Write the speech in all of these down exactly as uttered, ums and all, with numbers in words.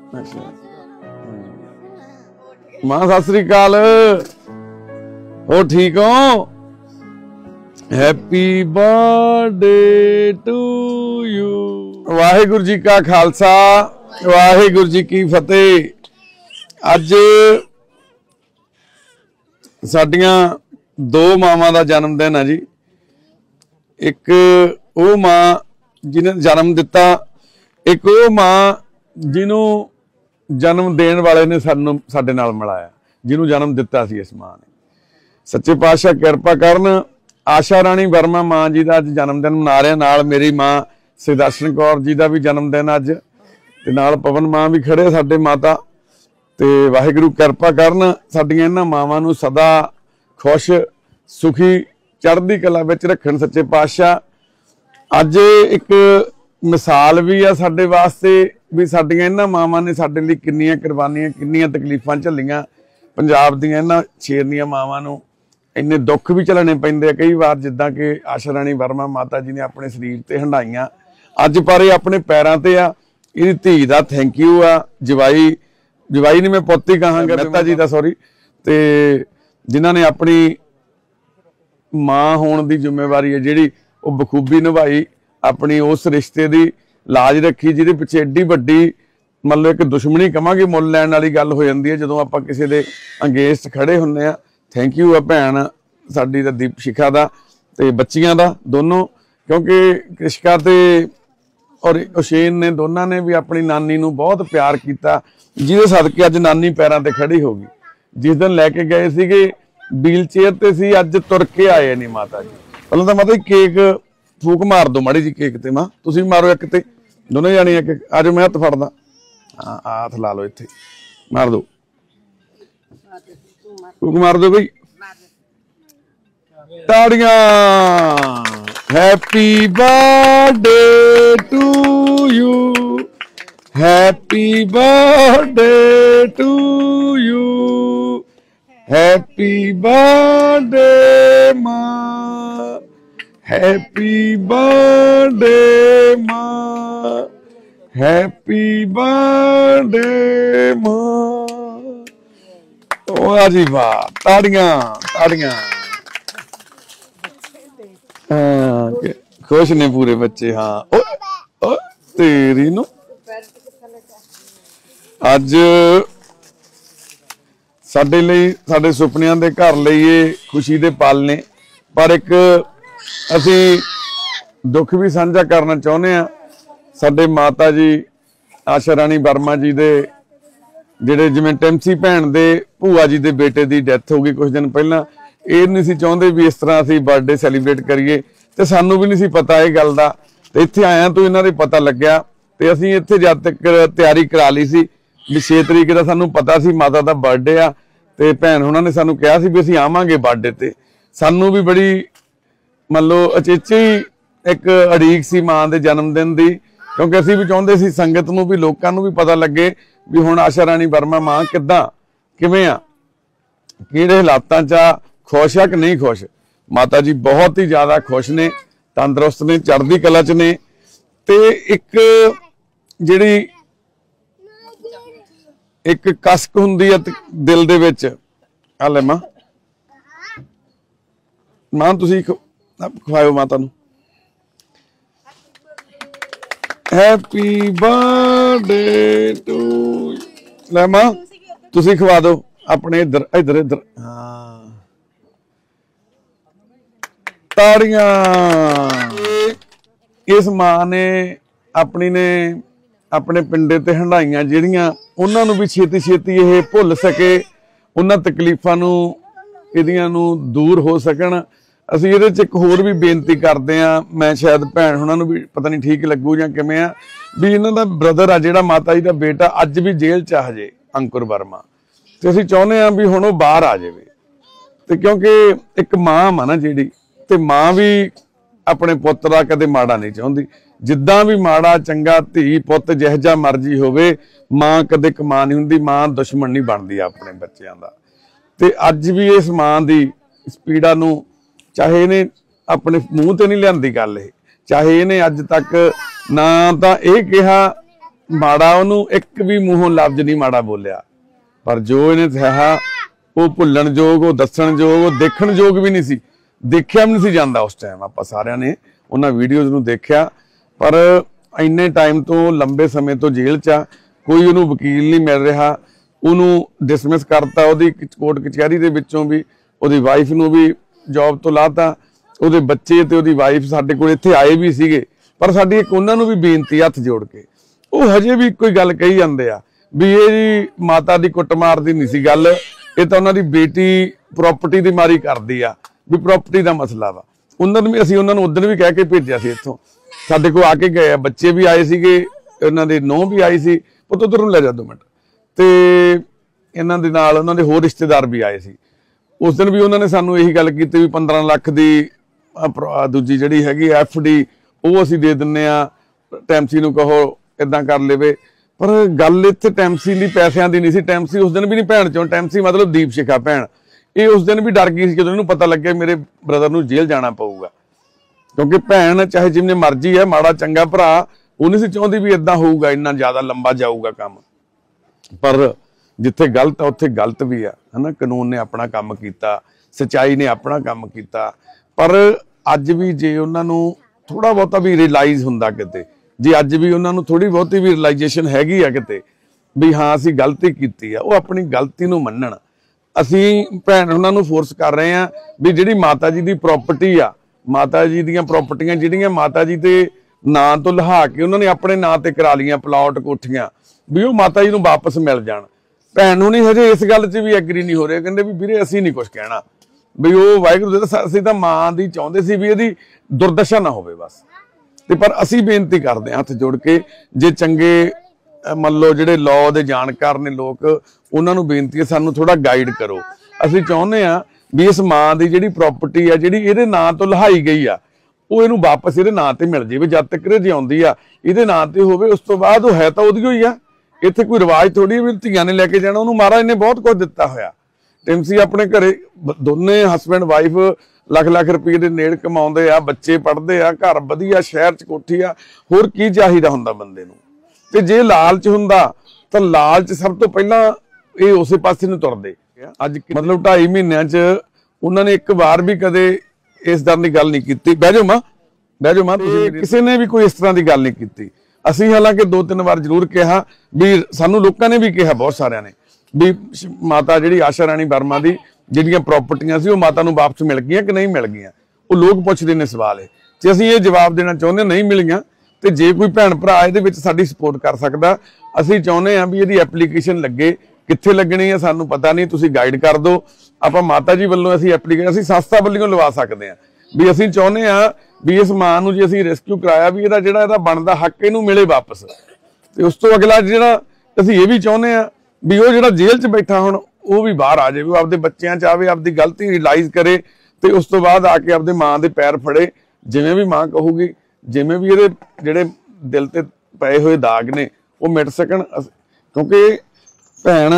अच्छा मां सत श्री अकाल हो ठीक हो happy birthday to you Waheguru ji का खालसा वाहिगुरु जी की फतेह। अज साडियां दो मावां दा जन्मदिन है जी। एक वो मां जिन्हें जन्म दिता, एक वो मां जिन्हों जन्म देण वाले ने सानू साडे नाल मिलाया, जिन्हों जन्म दिता सी इस मां ने। सच्चे पातशाह किरपा करन। आशा राणी वर्मा मां जी का अज जन्मदिन मना रहे, नाल मेरी मां सुदर्शन कौर जी का भी जन्मदिन अज, ते नाल पवन मां भी खड़े साडे माता। ते वाहिगुरू किरपा करन, साडियां इन्हां मावां नूं सदा खुश सुखी चढ़दी कला विच रखण सच्चे पातशाह। अज एक मिसाल भी आ साडे वास्ते भी साडियां इन्हां मावां ने साडे लई किन्नियां कुर्बानियां किन्नियां तकलीफां झल्लियां। पंजाब दीयां इन्हां शेरनियां मावां नूं इन्ने दुख भी झलने पैंदे कई बार, जिद्दां कि आशा राणी वर्मा माता जी ने अपने शरीर ते हंडाइयां, अज पर ये अपने पैरां ते आ। इहदी धी दा थैंक यू आ, जवाई जवाई नहीं मैं पुत्त ही कहांगा, मेहता जी का सॉरी, ते जिन्हां ने अपनी मां होने की जिम्मेवारी है जिहड़ी वो बखूबी निभाई, अपनी उस रिश्ते की लाज रखी जिहदे पिछे एड्डी वड्डी मतलब एक दुश्मनी कहांगे मुल लैण वाली गल हो जाती है जदों आपां किसी दे अंगेस्ट खड़े हुंदे आ। थैंक यू आ भैन साडी दा दीप शिखा दा ते बच्चियां दा दोनों, क्योंकि कृषिका ते और उशेन ने दोनों ने भी अपनी नानी नूं बहुत प्यार किया, जिहदे सदके अज नानी पैरां ते खड़ी हो गई। जिस दिन लैके गए सीगे व्हील चेयर ते सी, अज तुर के आए नहीं माता जी। पहले तो माता जी केक फूक मार दो माड़ी जी केक ते, मां तुसीं मारो एक ते दोनों जाने एक एक। आज मैं हत्थ फड़दा, हाँ हाथ ला लो इत्थे, मार दो फूक मार दो बई, ताड़ियां। Happy birthday to you, happy birthday to you, happy birthday मां, हैप्पी बर्थडे मां, हैप्पी बर्थडे मां। वाह जी वाह, ताड़ियां ताड़ियां। हाँ खुश ने पूरे बच्चे। हाँ ओ, ओ, तेरी नु अज साडे लई साडे सुपनियां दे घर लई ये खुशी दे पल ने, पर एक असी दुख भी साझा करना चाहुंदे आ। साडे माता जी आशा राणी वर्मा जी दे जिहड़े जिवें टिमसी भैन दे भूआ जी दे बेटे दी डैथ हो गई कुछ दिन पहला। ਇਹ नहीं सी चाਹੁੰਦੇ भी इस तरह ਅਸੀਂ बर्थडे सैलीब्रेट करिए, ਤੇ ਸਾਨੂੰ भी नहीं सी पता ਇਹ ਗੱਲ ਦਾ। ਤੇ ਇੱਥੇ ਆਇਆ ਤੋਂ ਇਹਨਾਂ ਦੇ ਪਤਾ ਲੱਗਿਆ, ਤੇ ਅਸੀਂ ਇੱਥੇ ਜਦ ਤੱਕ ਤਿਆਰੀ ਕਰਾ ਲਈ ਸੀ ਵੀ ਛੇ ਤਰੀਕ ਦਾ ਸਾਨੂੰ ਪਤਾ ਸੀ ਮਾਤਾ ਦਾ ਬਰਥਡੇ ਆ, ਤੇ ਭੈਣ ਉਹਨਾਂ ਨੇ ਸਾਨੂੰ ਕਿਹਾ ਸੀ ਵੀ ਅਸੀਂ ਆਵਾਂਗੇ ਬਰਥਡੇ ਤੇ। ਸਾਨੂੰ ਵੀ ਬੜੀ ਮੰਨ ਲਓ ਅਚੇਚੇ ਇੱਕ ਅੜੀਕ ਸੀ ਮਾਂ ਦੇ ਜਨਮ ਦਿਨ ਦੀ, ਕਿਉਂਕਿ ਅਸੀਂ ਵੀ ਚਾਹੁੰਦੇ ਸੀ ਸੰਗਤ ਨੂੰ ਵੀ ਲੋਕਾਂ ਨੂੰ ਵੀ ਪਤਾ ਲੱਗੇ ਵੀ ਹੁਣ ਆਸ਼ਾ ਰਾਣੀ वर्मा ਮਾਂ ਕਿੱਦਾਂ ਕਿਵੇਂ ਆ, ਕਿਹੜੇ ਹਾਲਾਤਾਂ 'ਚ ਆ, खुश है कि नहीं खुश। माता जी बहुत ही ज्यादा खुश ने, तंदुरुस्त ने, चढ़दी कला च ने। ते एक जिहड़ी एक कसक हुंदी है दिल दे विच, आ ले मां मां तुसीं खवाओ माता नूं। हैप्पी बर्थडे टू, ले मां तुसीं खवा दो अपने इधर इधर इधर। हाँ ताड़ियां। इस मां ने अपनी ने अपने पिंडे ते हंडाइयां जिहड़ियां उन्हां नूं भी छेती छेती ये भुल सके, उन्हां तकलीफां नूं इहदियां नूं दूर हो सकण। असीं इहदे च एक होर भी बेनती करदे आ, मैं शायद भैण हुणां नूं भी पता नहीं ठीक लगू जां किवें आ, भी इन्हां दा ब्रदर आ जिहड़ा माता जी दा बेटा अज भी जेल च आ हजे अंकुर वर्मा, ते असीं चाहुंदे आ भी हुण ओह बाहर आ जावे। ते क्योंकि एक मां आ ना जिहड़ी, ते मां भी अपने पुत्त दा कदे माड़ा नहीं चाहुंदी। जिद्दां भी माड़ा चंगा धी पुत्त जिह जिहा मर्जी होवे, मां कदे कमा नहीं हुंदी, मां दुश्मन नहीं बनदी अपने बच्चों दा। ते अज भी इस मां दी इस पीड़ा नूं चाहे इहने अपने मूँह ते नहीं लिआंदी गल, चाहे इहने अज तक ना तां इह कहा ਮਾੜਾ ਉਹਨੂੰ ਇੱਕ ਵੀ ਮੂੰਹੋਂ ਲਫ਼ਜ਼ ਨਹੀਂ ਮਾੜਾ ਬੋਲਿਆ, ਪਰ ਜੋ ਇਹਨੇ ਸਹਾ ਉਹ ਭੁੱਲਣ ਯੋਗ, ਉਹ ਦੱਸਣ ਯੋਗ, ਉਹ ਦੇਖਣ ਯੋਗ ਵੀ ਨਹੀਂ ਸੀ, ਦੇਖਿਆ ਵੀ ਨਹੀਂ ਸੀ ਜਾਂਦਾ ਉਸ ਟਾਈਮ। ਆਪਾਂ ਸਾਰਿਆਂ ਨੇ ਉਹਨਾਂ ਵੀਡੀਓਜ਼ ਨੂੰ ਦੇਖਿਆ, ਪਰ ਇੰਨੇ ਟਾਈਮ ਤੋਂ ਲੰਬੇ ਸਮੇਂ ਤੋਂ ਜੇਲ੍ਹ 'ਚ ਆ, ਕੋਈ ਉਹਨੂੰ ਵਕੀਲ ਨਹੀਂ ਮਿਲ ਰਿਹਾ, ਉਹਨੂੰ ਡਿਸਮਿਸ ਕਰਤਾ ਉਹਦੀ ਕੋਰਟ ਕਚਹਿਰੀ ਦੇ ਵਿੱਚੋਂ ਵੀ, ਉਹਦੀ ਵਾਈਫ ਨੂੰ ਵੀ ਜੌਬ ਤੋਂ ਲਾਤਾ, ਉਹਦੇ ਬੱਚੇ ਤੇ ਉਹਦੀ ਵਾਈਫ ਸਾਡੇ ਕੋਲ ਇੱਥੇ ਆਏ ਵੀ ਸੀਗੇ, ਪਰ ਸਾਡੀ ਇੱਕ ਉਹਨਾਂ ਨੂੰ ਵੀ ਬੇਨਤੀ ਹੱਥ ਜੋੜ ਕੇ, ਉਹ ਹਜੇ ਵੀ ਕੋਈ ਗੱਲ ਕਹੀ ਜਾਂਦੇ ਆ ਵੀ ਇਹ ਜੀ ਮਾਤਾ ਦੀ ਕੁੱਟਮਾਰ ਦੀ ਨਹੀਂ ਸੀ ਗੱਲ, ਇਹ ਤਾਂ ਉਹਨਾਂ ਦੀ ਬੇਟੀ ਪ੍ਰਾਪਰਟੀ ਦੀ ਮਾਰੀ ਕਰਦੀ ਆ, ਵੀ ਪ੍ਰਾਪਰਟੀ ਦਾ ਮਸਲਾ ਵਾ। ਉਹਨਾਂ ਨੂੰ ਵੀ ਅਸੀਂ ਉਹਨਾਂ ਨੂੰ ਉਦੋਂ ਵੀ ਕਹਿ ਕੇ ਭੇਜਿਆ ਸੀ, ਇੱਥੋਂ ਸਾਡੇ ਕੋਲ ਆ ਕੇ ਗਏ ਆ, ਬੱਚੇ ਵੀ ਆਏ ਸੀਗੇ, ਉਹਨਾਂ ਦੇ ਨੂੰਹ ਵੀ ਆਈ ਸੀ, ਪੁੱਤ ਉੱਧਰ ਨੂੰ ਲੈ ਜਾ ਦੋ ਮਿੰਟ, ਤੇ ਇਹਨਾਂ ਦੇ ਨਾਲ ਉਹਨਾਂ ਦੇ ਹੋਰ ਰਿਸ਼ਤੇਦਾਰ ਵੀ ਆਏ ਸੀ। ਉਸ ਦਿਨ ਵੀ ਉਹਨਾਂ ਨੇ ਸਾਨੂੰ ਇਹੀ ਗੱਲ ਕੀਤੀ ਵੀ ਪੰਦਰਾਂ ਲੱਖ ਦੀ ਦੂਜੀ ਜਿਹੜੀ ਹੈਗੀ ਐਫ ਡੀ ਉਹ ਅਸੀਂ ਦੇ ਦਿੰਨੇ ਆ, ਟੈਮਸੀ ਨੂੰ ਕਹੋ ਇਦਾਂ ਕਰ ਲਵੇ। ਪਰ ਗੱਲ ਇੱਥੇ ਟੈਮਸੀ ਲਈ ਪੈਸਿਆਂ ਦੀ ਨਹੀਂ ਸੀ, ਟੈਮਸੀ ਉਸ ਦਿਨ ਵੀ ਨਹੀਂ ਭੈਣ ਚੋਂ, ਟੈਮਸੀ ਮਤਲਬ ਦੀਪ ਸ਼ਿਖਾ ਭੈਣ, ਇਹ ਉਸ ਦਿਨ ਵੀ ਡਰ ਗਈ ਸੀ ਜਦੋਂ ਇਹਨੂੰ ਪਤਾ ਲੱਗਿਆ ਮੇਰੇ ਬ੍ਰਦਰ ਨੂੰ ਜੇਲ੍ਹ ਜਾਣਾ ਪਊਗਾ, ਕਿਉਂਕਿ ਭੈਣ ਚਾਹੇ ਜਿੰਨੇ ਮਰਜ਼ੀ ਹੈ, ਮਾੜਾ ਚੰਗਾ ਭਰਾ, ਉਹ ਨਹੀਂ ਸੀ ਚਾਹੁੰਦੀ ਵੀ ਇਦਾਂ ਹੋਊਗਾ, ਇੰਨਾ ਜ਼ਿਆਦਾ ਲੰਬਾ ਜਾਊਗਾ ਕੰਮ। ਪਰ ਜਿੱਥੇ ਗਲਤ ਆ ਉੱਥੇ ਗਲਤ ਵੀ ਆ, ਹਨਾ। ਕਾਨੂੰਨ ਨੇ ਆਪਣਾ ਕੰਮ ਕੀਤਾ, ਸੱਚਾਈ ਨੇ ਆਪਣਾ ਕੰਮ ਕੀਤਾ, ਪਰ ਅੱਜ ਵੀ ਜੇ ਉਹਨਾਂ ਨੂੰ ਥੋੜਾ ਬਹੁਤਾ ਵੀ ਰਿਅਲਾਈਜ਼ ਹੁੰਦਾ ਕਿਤੇ, ਜੇ ਅੱਜ ਵੀ ਉਹਨਾਂ ਨੂੰ ਥੋੜੀ ਬਹੁਤੀ ਵੀ ਰਿਅਲਾਈਜੇਸ਼ਨ ਹੈਗੀ ਆ ਕਿਤੇ ਵੀ ਹਾਂ ਅਸੀਂ ਗਲਤੀ ਕੀਤੀ ਆ, ਉਹ ਆਪਣੀ ਗਲਤੀ ਨੂੰ ਮੰਨਣ। ਅਸੀਂ ਭੈਣ ਉਹਨਾਂ ਨੂੰ ਫੋਰਸ ਕਰ ਰਹੇ ਆ ਵੀ ਜਿਹੜੀ ਮਾਤਾ ਜੀ ਦੀ ਪ੍ਰਾਪਰਟੀ ਆ, ਮਾਤਾ ਜੀ ਦੀਆਂ ਪ੍ਰਾਪਰਟੀਆਂ ਜਿਹੜੀਆਂ ਮਾਤਾ ਜੀ ਦੇ ਨਾਂ ਤੋਂ ਲਹਾ ਕੇ ਉਹਨਾਂ ਨੇ ਆਪਣੇ ਨਾਂ ਤੇ ਕਰਾ ਲਈਆਂ, ਪਲਾਟ ਕੋਠੀਆਂ, ਵੀ ਉਹ ਮਾਤਾ ਜੀ ਨੂੰ ਵਾਪਸ ਮਿਲ ਜਾਣ। ਭੈਣ ਨੂੰ ਨਹੀਂ ਹਜੇ ਇਸ ਗੱਲ 'ਚ ਵੀ ਐਗਰੀ ਨਹੀਂ ਹੋ ਰਹੇ, ਕਹਿੰਦੇ ਵੀ ਵੀਰੇ ਅਸੀਂ ਨਹੀਂ ਕੁਝ ਕਹਿਣਾ, ਵੀ ਉਹ ਵਾਹਿਗੁਰੂ ਦੇ, ਅਸੀਂ ਤਾਂ ਮਾਂ ਦੀ ਚਾਹੁੰਦੇ ਸੀ ਵੀ ਇਹਦੀ ਦੁਰਦਸ਼ਾ ਨਾ ਹੋਵੇ ਬਸ। ਤੇ ਪਰ ਅਸੀਂ ਬੇਨਤੀ ਕਰਦੇ ਹਾਂ ਹੱਥ ਜੋੜ ਕੇ, ਜੇ ਚੰਗੇ ਮੰਨ ਲਓ ਜਿਹੜੇ ਲਾਅ ਦੇ ਜਾਣਕਾਰ ਨੇ ਲੋਕ, ਉਹਨਾਂ ਨੂੰ ਬੇਨਤੀ ਹੈ ਸਾਨੂੰ ਥੋੜਾ ਗਾਈਡ ਕਰੋ। ਅਸੀਂ ਚਾਹੁੰਦੇ ਹਾਂ ਵੀ ਇਸ ਮਾਂ ਦੀ ਜਿਹੜੀ ਪ੍ਰਾਪਰਟੀ ਆ, ਜਿਹੜੀ ਇਹਦੇ ਨਾਂ ਤੋਂ ਲਹਾਈ ਗਈ ਆ, ਉਹ ਇਹਨੂੰ ਵਾਪਸ ਇਹਦੇ ਨਾਂ ਤੇ ਮਿਲ ਜਾਵੇ। ਜਦ ਤੱਕ ਇਹ ਜਿਉਂਦੀ ਆ ਇਹਦੇ ਨਾਂ ਤੇ ਹੋਵੇ, ਉਸ ਤੋਂ ਬਾਅਦ ਉਹ ਹੈ ਤਾਂ ਉਹਦੀ ਹੋਈ ਆ। ਇੱਥੇ ਕੋਈ ਰਿਵਾਜ ਥੋੜੀ ਵੀ ਧੀਆਂ ਨੇ ਲੈ ਕੇ ਜਾਣਾ, ਉਹਨੂੰ ਮਹਾਰਾਜ ਨੇ ਬਹੁਤ ਕੁਝ ਦਿੱਤਾ ਹੋਇਆ। ਟਿਮਸੀ ਆਪਣੇ ਘਰੇ ਦੋਨੇ ਹਸਬੈਂਡ ਵਾਈਫ ਲੱਖ ਲੱਖ ਰੁਪਏ ਦੇ ਨੇੜੇ ਕਮਾਉਂਦੇ ਆ, ਬੱਚੇ ਪੜ੍ਹਦੇ ਆ, ਘਰ ਵਧੀਆ, ਸ਼ਹਿਰ 'ਚ ਕੋਠੀ ਆ, ਹੋਰ ਕੀ ਚਾਹੀਦਾ ਹੁੰਦਾ ਬੰਦੇ ਨੂੰ। ਤੇ ਜੇ ਲਾਲਚ ਹੁੰਦਾ ਤਾਂ ਲਾਲਚ ਸਭ ਤੋਂ ਪਹਿਲਾਂ ਇਹ ਉਸੇ ਪਾਸੇ ਨੂੰ ਤੁਰਦੇ। ਅੱਜ ਮਤਲਬ ਢਾਈ ਮਹੀਨਿਆਂ 'ਚ ਉਹਨਾਂ ਨੇ ਇੱਕ ਵਾਰ ਵੀ ਕਦੇ ਇਸ ਤਰ੍ਹਾਂ ਦੀ ਗੱਲ ਨਹੀਂ ਕੀਤੀ। ਬਹਿ ਜਾਓ ਮਾਂ, ਬਹਿ ਜਾਓ ਮਾਂ, ਤੁਸੀਂ ਕਿਸੇ ਨੇ ਵੀ ਕੋਈ ਇਸ ਤਰ੍ਹਾਂ ਦੀ ਗੱਲ ਨਹੀਂ ਕੀਤੀ। ਅਸੀਂ ਹਾਲਾਂਕਿ ਦੋ ਤਿੰਨ ਵਾਰ ਜ਼ਰੂਰ ਕਿਹਾ ਵੀ, ਸਾਨੂੰ ਲੋਕਾਂ ਨੇ ਵੀ ਕਿਹਾ ਬਹੁਤ ਸਾਰਿਆਂ ਨੇ ਵੀ ਮਾਤਾ ਜਿਹੜੀ ਆਸ਼ਾ ਰਾਣੀ ਵਰਮਾ ਦੀ ਜਿਹੜੀਆਂ ਪ੍ਰਾਪਰਟੀਆਂ ਸੀ ਉਹ ਮਾਤਾ ਨੂੰ ਵਾਪਸ ਮਿਲ ਗਈਆਂ ਕਿ ਨਹੀਂ ਮਿਲ ਗਈਆਂ। ਉਹ ਲੋਕ ਪੁੱਛਦੇ ਨੇ ਸਵਾਲ, ਇਹ ਤੇ ਅਸੀਂ ਇਹ ਜਵਾਬ ਦੇਣਾ ਚਾਹੁੰਦੇ ਨਹੀਂ ਮਿਲੀਆਂ। ਤੇ ਜੇ ਕੋਈ ਭੈਣ ਭਰਾ ਇਹਦੇ ਵਿੱਚ ਸਾਡੀ ਸਪੋਰਟ ਕਰ ਸਕਦਾ, ਅਸੀਂ ਚਾਹੁੰਦੇ ਹਾਂ ਵੀ ਇਹਦੀ ਐਪਲੀਕੇਸ਼ਨ ਲੱਗੇ। ਕਿੱਥੇ ਲੱਗਣੀ ਹੈ ਸਾਨੂੰ ਪਤਾ ਨਹੀਂ, ਤੁਸੀਂ ਗਾਈਡ ਕਰ ਦਿਓ। ਆਪਾਂ ਮਾਤਾ ਜੀ ਵੱਲੋਂ ਅਸੀਂ ਐਪਲੀਕੇਸ਼ਨ ਅਸੀਂ ਸੰਸਥਾ ਵੱਲੋਂ ਲਵਾ ਸਕਦੇ ਹਾਂ ਵੀ ਅਸੀਂ ਚਾਹੁੰਦੇ ਹਾਂ ਵੀ ਇਸ ਮਾਂ ਨੂੰ ਜੇ ਅਸੀਂ ਰੈਸਕਿਊ ਕਰਾਇਆ ਵੀ ਇਹਦਾ ਜਿਹੜਾ ਇਹਦਾ ਬਣਦਾ ਹੱਕ ਇਹਨੂੰ ਮਿਲੇ ਵਾਪਸ। ਤੇ ਉਸ ਤੋਂ ਅਗਲਾ ਜਿਹੜਾ ਅਸੀਂ ਇਹ ਵੀ ਚਾਹੁੰਦੇ ਹਾਂ ਵੀ ਉਹ ਜਿਹੜਾ ਜੇਲ੍ਹ 'ਚ ਬੈਠਾ ਹੁਣ ਉਹ ਵੀ ਬਾਹਰ ਆ ਜਾਵੇ, ਉਹ ਆਪਦੇ ਬੱਚਿਆਂ 'ਚ ਆਵੇ, ਆਪਦੀ ਗਲਤੀ ਰਿਅਲਾਈਜ਼ ਕਰੇ ਤੇ ਉਸ ਤੋਂ ਬਾਅਦ ਆ ਕੇ ਆਪਦੇ ਮਾਂ ਦੇ ਪੈਰ ਫੜੇ, ਜਿਵੇਂ ਵੀ ਮਾਂ ਕਹੂਗੀ, ਜਿਵੇਂ ਵੀ ਇਹਦੇ ਜਿਹੜੇ ਦਿਲ ਤੇ ਪਏ ਹੋਏ ਦਾਗ ਨੇ ਉਹ ਮਿਟ ਸਕਣ। ਕਿਉਂਕਿ ਭੈਣ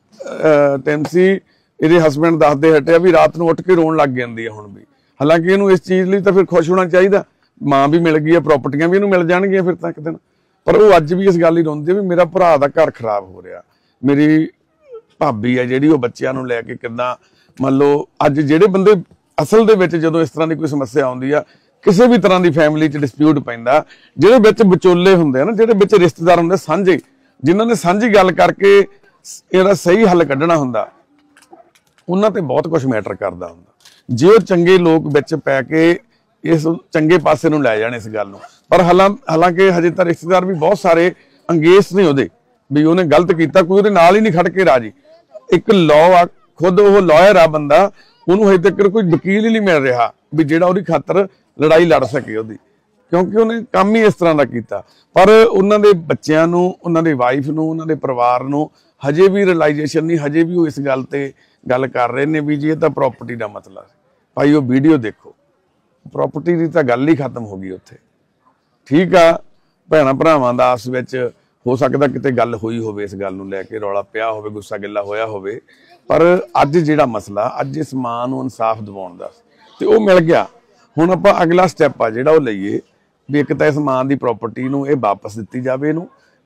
ਟੈਮਸੀ ਇਹਦੇ ਹਸਬੈਂਡ ਦੱਸਦੇ ਹਟਿਆ ਵੀ ਰਾਤ ਨੂੰ ਉੱਠ ਕੇ ਰੋਣ ਲੱਗ ਜਾਂਦੀ ਹੈ ਹੁਣ ਵੀ। ਹਾਲਾਂਕਿ ਇਹਨੂੰ ਇਸ ਚੀਜ਼ ਲਈ ਤਾਂ ਫਿਰ ਖੁਸ਼ ਹੋਣਾ ਚਾਹੀਦਾ, ਮਾਂ ਵੀ ਮਿਲ ਗਈ ਹੈ, ਪ੍ਰਾਪਰਟੀਆਂ ਵੀ ਇਹਨੂੰ ਮਿਲ ਜਾਣਗੀਆਂ ਫਿਰ ਤਾਂ ਇੱਕ ਦਿਨ। ਪਰ ਉਹ ਅੱਜ ਵੀ ਇਸ ਗੱਲ ਲਈ ਰੋਂਦੀ ਵੀ ਮੇਰਾ ਭਰਾ ਦਾ ਘਰ ਖਰਾਬ ਹੋ ਰਿਹਾ, ਮੇਰੀ ਭਾਬੀ ਹੈ ਜਿਹੜੀ ਉਹ ਬੱਚਿਆਂ ਨੂੰ ਲੈ ਕੇ ਕਿੱਦਾਂ, ਮੰਨ ਲਓ ਅੱਜ ਜਿਹੜੇ ਬੰਦੇ ਅਸਲ ਦੇ ਵਿੱਚ ਜਦੋਂ ਇਸ ਤਰ੍ਹਾਂ ਦੀ ਕੋਈ ਸਮੱਸਿਆ ਆਉਂਦੀ ਆ, ਕਿਸੇ ਵੀ ਤਰ੍ਹਾਂ ਦੀ ਫੈਮਿਲੀ 'ਚ ਡਿਸਪਿਊਟ ਪੈਂਦਾ, ਜਿਹੜੇ ਵਿੱਚ ਵਿਚੋਲੇ ਹੁੰਦੇ ਆ ਨਾ, ਜਿਹੜੇ ਵਿੱਚ ਰਿਸ਼ਤੇਦਾਰ ਹੁੰਦੇ ਸਾਂਝੇ, ਜਿਨ੍ਹਾਂ ਨੇ ਸਾਂਝੀ ਗੱਲ ਕਰਕੇ ਇਹਦਾ ਸਹੀ ਹੱਲ ਕੱਢਣਾ ਹੁੰਦਾ, ਉਹਨਾਂ ਤੇ ਬਹੁਤ ਕੁਝ ਮੈਟਰ ਕਰਦਾ ਹੁੰਦਾ। ਜੇ ਉਹ ਚੰਗੇ ਲੋਕ ਵਿੱਚ ਪੈ ਕੇ ਇਸ ਚੰਗੇ ਪਾਸੇ ਨੂੰ ਲੈ ਜਾਣ ਇਸ ਗੱਲ ਨੂੰ। ਪਰ ਹਾਲਾਂ ਹਾਲਾਂਕਿ ਹਜੇ ਤਾਂ ਰਿਸ਼ਤੇਦਾਰ ਵੀ ਬਹੁਤ ਸਾਰੇ ਅੰਗੇਸ ਨੇ ਉਹਦੇ ਵੀ ਉਹਨੇ ਗਲਤ ਕੀਤਾ, ਕੋਈ ਉਹਦੇ ਨਾਲ ਹੀ ਨਹੀਂ ਖੜ ਕੇ ਰਾਜੀ। ਇੱਕ ਲਾਅ ਆ, ਖੁਦ ਉਹ ਲਾਇਰ ਆ ਬੰਦਾ, ਉਹਨੂੰ ਹਜੇ ਤੱਕ ਕੋਈ ਵਕੀਲ ਹੀ ਨਹੀਂ ਮਿਲ ਰਿਹਾ ਵੀ ਜਿਹੜਾ ਉਹਦੀ ਖਾਤਰ ਲੜਾਈ ਲੜ ਸਕੇ ਉਹਦੀ, ਕਿਉਂਕਿ ਉਹਨੇ ਕੰਮ ਹੀ ਇਸ ਤਰ੍ਹਾਂ ਦਾ ਕੀਤਾ। ਪਰ ਉਹਨਾਂ ਦੇ ਬੱਚਿਆਂ ਨੂੰ, ਉਹਨਾਂ ਦੀ ਵਾਈਫ ਨੂੰ, ਉਹਨਾਂ ਦੇ ਪਰਿਵਾਰ ਨੂੰ ਹਜੇ ਵੀ ਰਿਅਲਾਈਜੇਸ਼ਨ ਨਹੀਂ, ਹਜੇ ਵੀ ਉਹ ਇਸ ਗੱਲ ਤੇ ਗੱਲ ਕਰ ਰਹੇ ਨੇ ਵੀ ਜੀ ਇਹ ਤਾਂ ਪ੍ਰਾਪਰਟੀ ਦਾ ਮਸਲਾ ਸੀ। ਭਾਈ ਉਹ ਵੀਡੀਓ ਦੇਖੋ, ਪ੍ਰਾਪਰਟੀ ਦੀ ਤਾਂ ਗੱਲ ਹੀ ਖਤਮ ਹੋ ਗਈ ਉੱਥੇ। ਠੀਕ ਆ, ਭੈਣਾਂ ਭਰਾਵਾਂ ਦਾ ਆਪਸ ਵਿੱਚ ਹੋ ਸਕਦਾ ਕਿਤੇ ਗੱਲ ਹੋਈ ਹੋਵੇ, ਇਸ ਗੱਲ ਨੂੰ ਲੈ ਕੇ ਰੌਲਾ ਪਿਆ ਹੋਵੇ, ਗੁੱਸਾ ਗਿੱਲਾ ਹੋਇਆ ਹੋਵੇ, ਪਰ ਅੱਜ ਜਿਹੜਾ ਮਸਲਾ, ਅੱਜ ਇਸ ਮਾਂ ਨੂੰ ਇਨਸਾਫ ਦਿਵਾਉਣ ਦਾ ਤੇ ਉਹ ਮਿਲ ਗਿਆ। ਹੁਣ ਆਪਾਂ ਅਗਲਾ ਸਟੈਪ ਆ ਜਿਹੜਾ ਉਹ ਲਈਏ ਵੀ ਇੱਕ ਤਾਂ ਇਸ ਮਾਂ ਦੀ ਪ੍ਰਾਪਰਟੀ ਨੂੰ ਇਹ ਵਾਪਸ ਦਿੱਤੀ ਜਾਵੇ ਇਹਨੂੰ,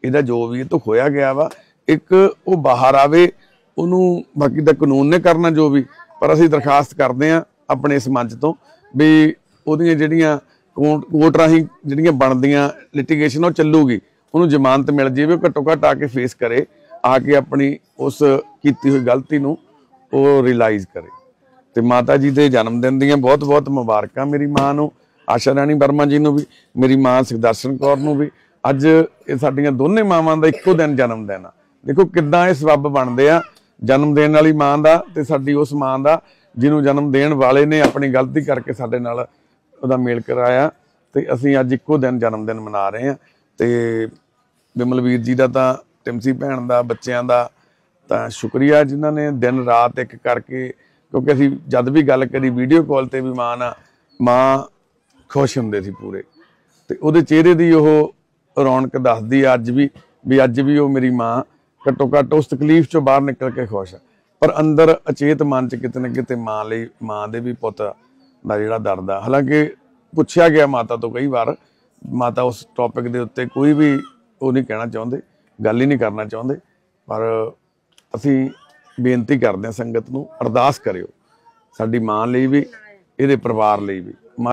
ਇਹਦਾ ਜੋ ਵੀ ਇਹ ਤੋਂ ਖੋਇਆ ਗਿਆ ਵਾ ਇੱਕ ਉਹ ਬਾਹਰ ਆਵੇ। ਉਹਨੂੰ ਬਾਕੀ ਤਾਂ ਕਾਨੂੰਨ ਨੇ ਕਰਨਾ ਜੋ ਵੀ, ਪਰ ਅਸੀਂ ਦਰਖਾਸਤ ਕਰਦੇ ਹਾਂ ਆਪਣੇ ਇਸ ਮੰਚ ਤੋਂ ਵੀ ਉਹਦੀਆਂ ਜਿਹੜੀਆਂ ਕੋਰਟ ਕੋਰਟ ਰਾਹੀਂ ਜਿਹੜੀਆਂ ਬਣਦੀਆਂ ਲਿਟੀਗੇਸ਼ਨ ਉਹ ਚੱਲੂਗੀ, ਉਹਨੂੰ ਜ਼ਮਾਨਤ ਮਿਲ ਜਾਵੇ, ਉਹ ਘੱਟੋ ਘੱਟ ਆ ਕੇ ਫੇਸ ਕਰੇ, ਆ ਕੇ ਆਪਣੀ ਉਸ ਕੀਤੀ ਹੋਈ ਗਲਤੀ ਨੂੰ ਉਹ ਰਿਅਲਾਈਜ਼ ਕਰੇ। ਤੇ ਮਾਤਾ ਜੀ ਦੇ ਜਨਮ ਦਿਨ ਦੀਆਂ ਬਹੁਤ ਬਹੁਤ ਮੁਬਾਰਕਾਂ ਮੇਰੀ ਮਾਂ ਨੂੰ, ਆਸ਼ਾ ਰਾਣੀ ਵਰਮਾ ਜੀ ਨੂੰ ਵੀ, ਮੇਰੀ ਮਾਂ ਸੁਖਦਰਸ਼ਨ ਕੌਰ ਨੂੰ ਵੀ। ਅੱਜ ਇਹ ਸਾਡੀਆਂ ਦੋਨੇ ਮਾਵਾਂ ਦਾ ਇੱਕੋ ਦਿਨ ਜਨਮ ਦਿਨ ਆ। ਦੇਖੋ ਕਿੱਦਾਂ ਇਹ ਸਬੱਬ ਬਣਦੇ ਆ, ਜਨਮ ਦੇਣ ਵਾਲੀ ਮਾਂ ਦਾ ਤੇ ਸਾਡੀ ਉਸ ਮਾਂ ਦਾ ਜਿਹਨੂੰ ਜਨਮ ਦੇਣ ਵਾਲੇ ਨੇ ਆਪਣੀ ਗਲਤੀ ਕਰਕੇ ਸਾਡੇ ਨਾਲ ਉਹਦਾ ਮੇਲ ਕਰਾਇਆ, ਤੇ ਅਸੀਂ ਅੱਜ ਇੱਕੋ ਦਿਨ ਜਨਮ ਦਿਨ ਮਨਾ ਰਹੇ ਹਾਂ। ਤੇ ਬਿਮਲਵੀਰ ਜੀ ਦਾ ਤਾਂ ਟਿਮਸੀ ਭੈਣ ਦਾ ਬੱਚਿਆਂ ਦਾ ਤਾਂ ਸ਼ੁਕਰੀਆ ਜਿਨ੍ਹਾਂ ਨੇ ਦਿਨ ਰਾਤ ਇੱਕ ਕਰਕੇ, ਕਿਉਂਕਿ ਅਸੀਂ ਜਦ ਵੀ ਗੱਲ ਕਰੀ ਵੀਡੀਓ ਕਾਲ ਤੇ ਵੀ ਮਾਂ ਨਾਲ ਮਾਂ ਖੁਸ਼ ਹੁੰਦੇ ਸੀ ਪੂਰੇ, ਤੇ ਉਹਦੇ ਚਿਹਰੇ ਦੀ ਉਹ ਰੌਣਕ ਦੱਸਦੀ ਆ ਅੱਜ ਵੀ ਵੀ ਅੱਜ ਵੀ ਉਹ ਮੇਰੀ ਮਾਂ ਘੱਟੋ ਘੱਟ ਉਸ ਤਕਲੀਫ ਚੋਂ ਬਾਹਰ ਨਿਕਲ ਕੇ ਖੁਸ਼ ਆ। ਪਰ ਅੰਦਰ ਅਚੇਤ ਮਨ ਚ ਕਿਤੇ ਨਾ ਕਿਤੇ ਮਾਂ ਲਈ, ਮਾਂ ਦੇ ਵੀ ਪੁੱਤ ਦਾ ਜਿਹੜਾ ਦਰਦ ਆ। ਹਾਲਾਂਕਿ ਪੁੱਛਿਆ ਗਿਆ ਮਾਤਾ ਤੋਂ ਕਈ ਵਾਰ, ਮਾਤਾ ਉਸ ਟੌਪਿਕ ਦੇ ਉੱਤੇ ਕੋਈ ਵੀ ਉਹ ਨਹੀਂ ਕਹਿਣਾ ਚਾਹੁੰਦੇ, ਗੱਲ ਹੀ ਨਹੀਂ ਕਰਨਾ ਚਾਹੁੰਦੇ, ਪਰ ਅਸੀਂ ਬੇਨਤੀ ਕਰਦੇ ਹਾਂ ਸੰਗਤ ਨੂੰ, ਅਰਦਾਸ ਕਰਿਓ ਸਾਡੀ ਮਾਂ ਲਈ ਵੀ, ਇਹਦੇ ਪਰਿਵਾਰ ਲਈ ਵੀ।